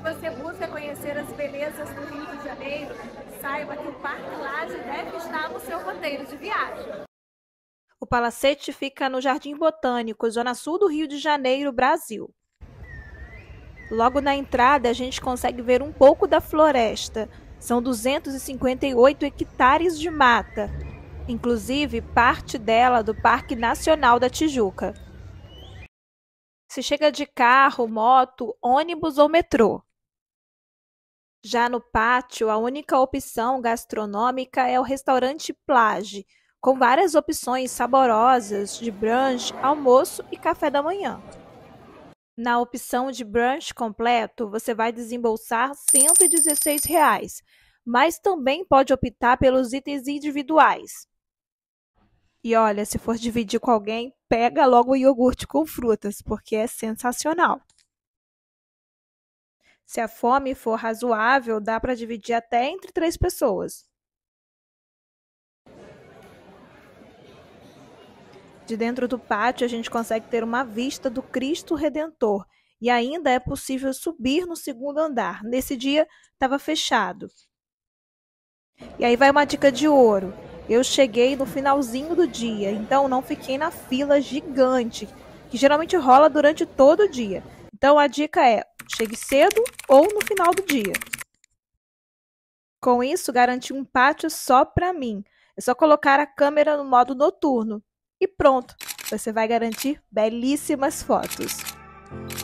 você busca conhecer as belezas do Rio de Janeiro, saiba que o Parque Lage deve estar no seu roteiro de viagem. O Palacete fica no Jardim Botânico, zona sul do Rio de Janeiro, Brasil. Logo na entrada, a gente consegue ver um pouco da floresta. São 258 hectares de mata, inclusive parte dela do Parque Nacional da Tijuca. Se chega de carro, moto, ônibus ou metrô. Já no pátio, a única opção gastronômica é o restaurante Plage, com várias opções saborosas de brunch, almoço e café da manhã. Na opção de brunch completo, você vai desembolsar R$ 116, mas também pode optar pelos itens individuais. E olha, se for dividir com alguém, pega logo o iogurte com frutas, porque é sensacional. Se a fome for razoável, dá para dividir até entre 3 pessoas. De dentro do pátio, a gente consegue ter uma vista do Cristo Redentor e ainda é possível subir no segundo andar. Nesse dia, estava fechado. E aí vai uma dica de ouro. Eu cheguei no finalzinho do dia, então não fiquei na fila gigante, que geralmente rola durante todo o dia. Então a dica é, chegue cedo ou no final do dia. Com isso, garanti um pátio só para mim. É só colocar a câmera no modo noturno. E pronto, você vai garantir belíssimas fotos.